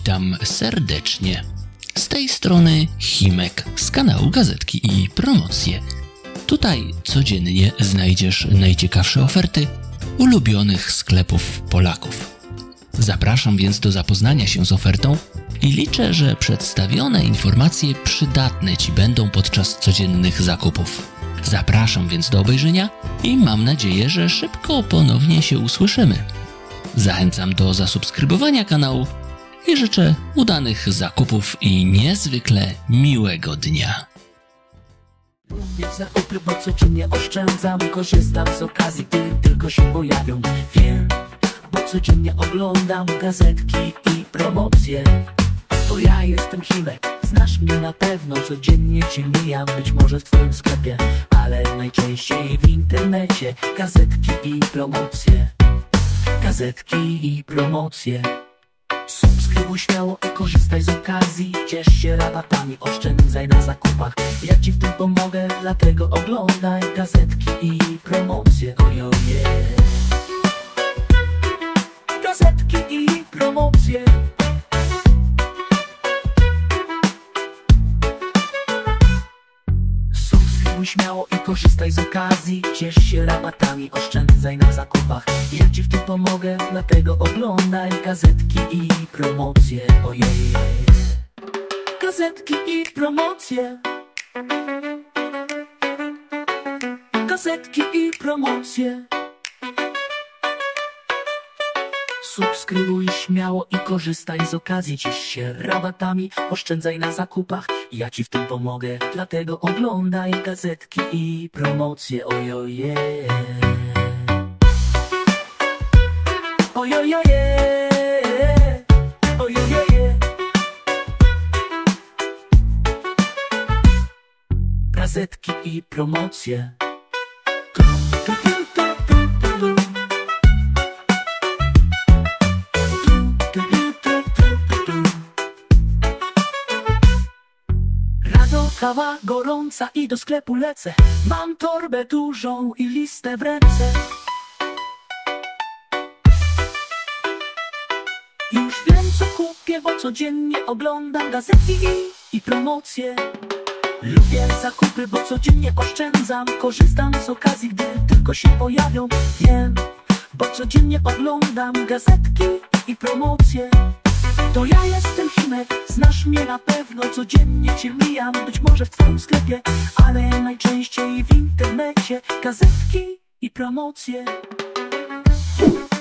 Witam serdecznie. Z tej strony Himek z kanału Gazetki i Promocje. Tutaj codziennie znajdziesz najciekawsze oferty ulubionych sklepów Polaków. Zapraszam więc do zapoznania się z ofertą i liczę, że przedstawione informacje przydatne Ci będą podczas codziennych zakupów. Zapraszam więc do obejrzenia i mam nadzieję, że szybko ponownie się usłyszymy. Zachęcam do zasubskrybowania kanału i życzę udanych zakupów i niezwykle miłego dnia. Lubię zakupy, bo codziennie oszczędzam. Korzystam z okazji, gdy tylko się pojawią. Wiem, bo codziennie oglądam gazetki i promocje. To ja jestem Himek, znasz mnie na pewno. Codziennie cię mijam, być może w twoim sklepie, ale najczęściej w internecie. Gazetki i promocje. Gazetki i promocje. Subskrybuj śmiało i korzystaj z okazji. Ciesz się rabatami, oszczędzaj na zakupach. Ja ci w tym pomogę, dlatego oglądaj gazetki i promocje. Ojoje. Gazetki i promocje. Subskrybuj śmiało i korzystaj z okazji. Ciesz się rabatami, oszczędzaj na zakupach. Ja ci w tym pomogę, dlatego oglądaj gazetki i promocje. Ojej. Gazetki i promocje. Gazetki i promocje. Subskrybuj śmiało i korzystaj z okazji. Ciesz się rabatami, oszczędzaj na zakupach. Ja ci w tym pomogę, dlatego oglądaj gazetki i promocje. Ojoje. Ojoje. Ojoje. Gazetki i promocje. Kawa gorąca i do sklepu lecę. Mam torbę dużą i listę w ręce. Już wiem co kupię, bo codziennie oglądam gazetki i promocje. Lubię zakupy, bo codziennie oszczędzam. Korzystam z okazji, gdy tylko się pojawią. Wiem, bo codziennie oglądam gazetki i promocje. To ja jestem Himek, znasz mnie na pewno. Codziennie cię mijam, być może w twoim sklepie, ale najczęściej w internecie. Gazetki i promocje.